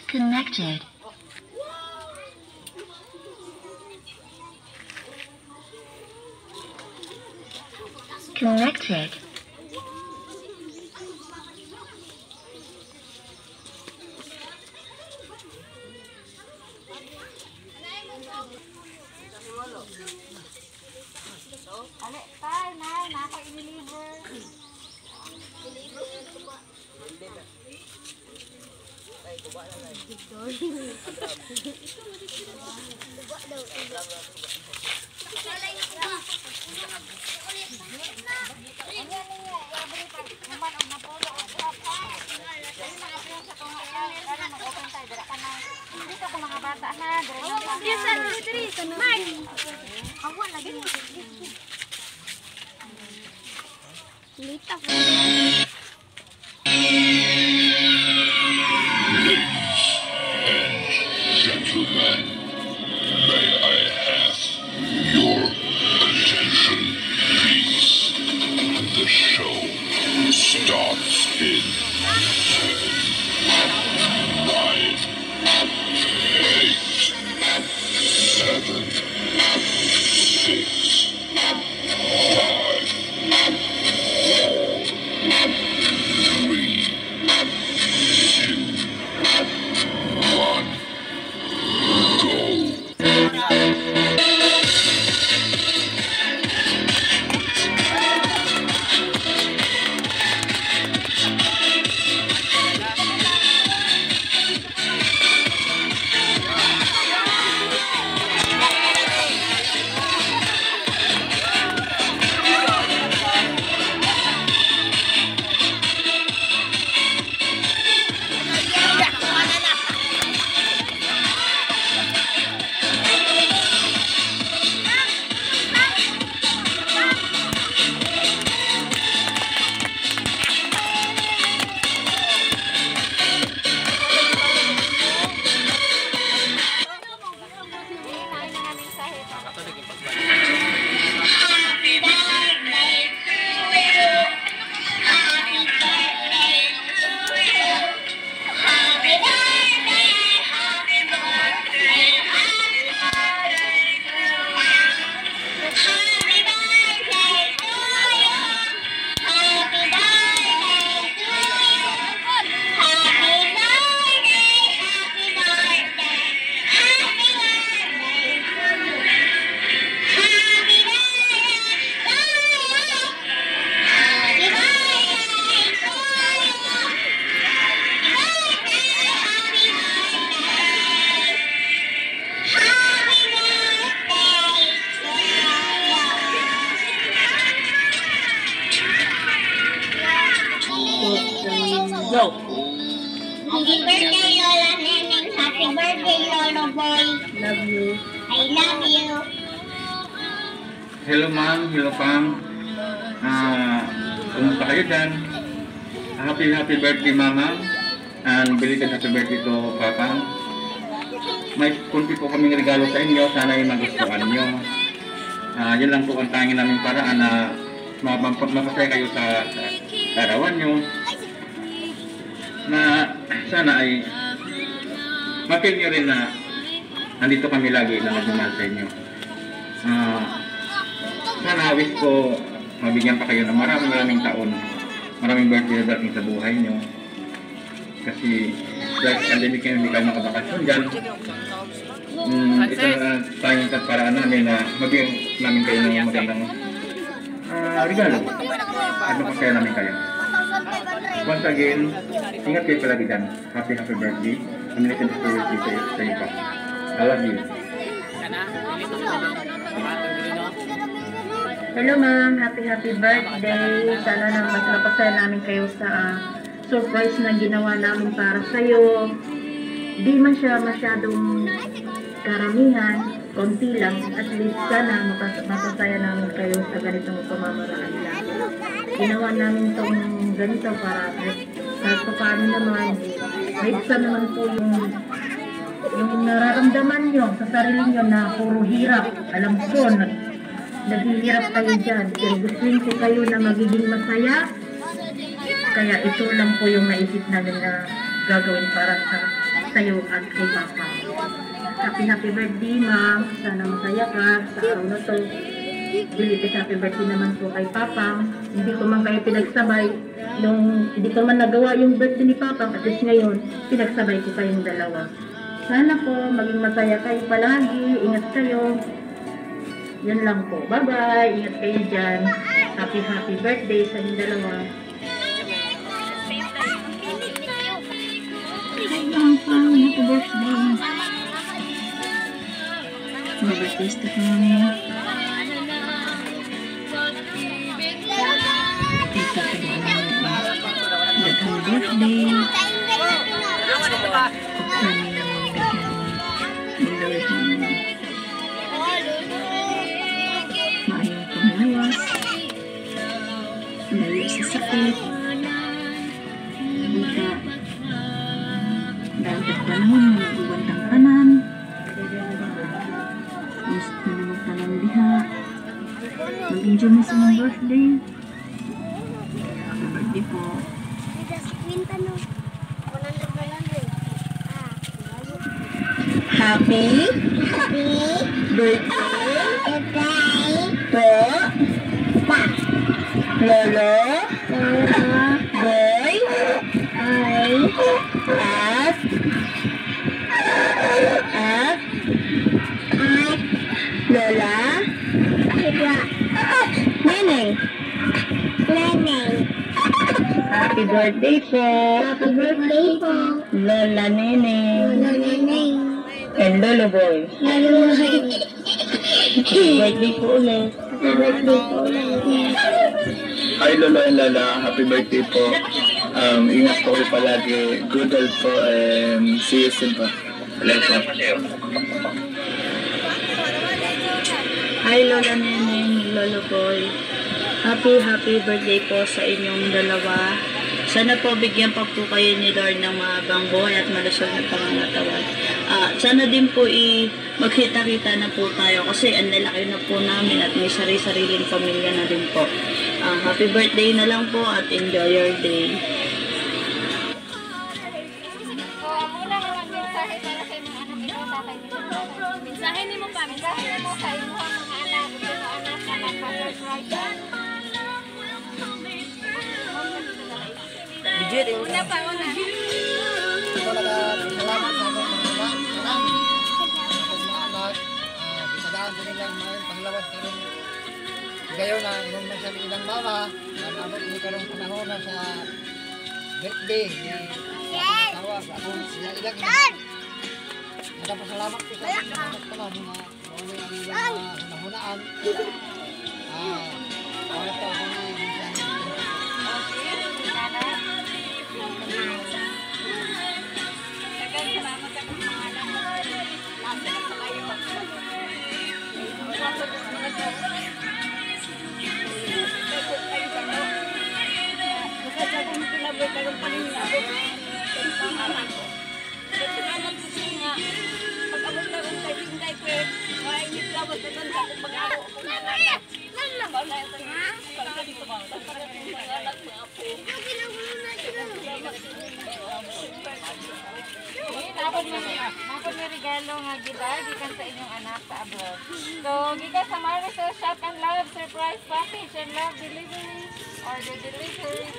Connected. Connected. Ale, tay, naka-i-deliver. Gentlemen, may I have your attention, please? The show starts in 10, 9, 8, 7, 6, 5, 4, 3, 2, 1. Go. Happy birthday, Lola Neneng. Happy birthday, Lolo Boy. Love you. I love you. Hello ma'am, hello Pam. Kumusta kayo dyan? Happy birthday mama. And belated happy birthday to Papa. May kunti po kaming regalo sa inyo. Sana ay magustuhan nyo. Yun lang po ang tanging namin paraan na mapasaya kayo sa arawan nyo. Na sana ay ma-feel nyo rin na nandito kami lagi na nagmamahal sa inyo. Sana wish ko mabigyan pa kayo ng maraming taon. Maraming birthday na dating sa buhay nyo. Kasi dahil pandemic kayo hindi kayo makabakasyon dyan. Ito na tayong paraan namin na mabigyan namin kayo ng magandang regalo. At mapasaya namin kayo. Once again, ingat kayo palagi dyan. Happy birthday. Unlimited birthday sa iyo pa. I love you. Hello ma'am, happy birthday. Sana na mas napasaya namin kayo sa surprise na ginawa namin para sa'yo. Di man siya masyadong karamihan, konti lang. At least sana mapasaya namin kayo sa ganitong pamamaraan lang. Ginawa namin tong ganito para kahit pa paano naman, may isa naman po yung nararamdaman nyo sa sarili nyo na puro hirap. Alam ko, naghihirap kayo dyan. Pero gustuin ko kayo na magiging masaya. Kaya ito lang po yung naisip namin na gagawin para sa sa'yo at kay Papa. Happy birthday, ma'am. Sana masaya ka sa araw na to. Belated happy birthday naman po kay Papa. Hindi ko man kayo pinagsabay. Nung hindi ko man nagawa yung birthday ni Papa, at least ngayon, pinagsabay ko kayong dalawa. Sana po maging masaya kayo palagi. Ingat kayo. Yan lang po. Bye-bye. Ingat kayo dyan. Happy birthday sa inyong dalawa. Hi, Papa. Happy birthday. Mag-birthday ka kami. Daghang birthday. Maayong panglawas. Layo sa sakit. Ika. Dahil sa panahon na nag-uwantang kanan. Gusto na magtanong diha. Mag-enjoy mo sa mga birthday. Happy birthday po. Happy birthday po Lolo Boy at Lola Neneng. Happy birthday po Lola Neneng and Lolo Boy. Happy birthday po ulit. Hi Lolo and Lola, happy birthday po. Ingat po kayo palagi. Good health po and see you soon po. Hi Lola Neneng, Lolo Boy. Happy birthday po sa inyong dalawa. Sana po bigyan pa po kayo ni Lord ng mahabang buhay at malusog na pangangatawan. Sana din po magkita-kita na po tayo kasi ang lalaki na po namin at may sarili-sariling pamilya na din po. Happy birthday na lang po at enjoy your day. So, muna naman mensahe para sa mga anak ito, tatay nito. Mensahe ni mo pa, mensahe ni mo sa imo mga anak, ito na anak na nagpa-surprise. Una pa, una. Ito nagkasalamat sa akong mga anak. Akong mga anak. Bisadaan ko nilang mga panglawas karong gayon na inong na siya ilang mama. Nabot ni karong panahon na sa birthday ni tawa sa akong sila ilang ina. Nagpasalamat ko sa mga pala mga hunahunaan. Ano pa ako na Napod may regalo nga gibar gikan sa inyong anak sa abroad. So, gikan sa Marisol Shop and Love Surprise Package and Love Delivery or the delivery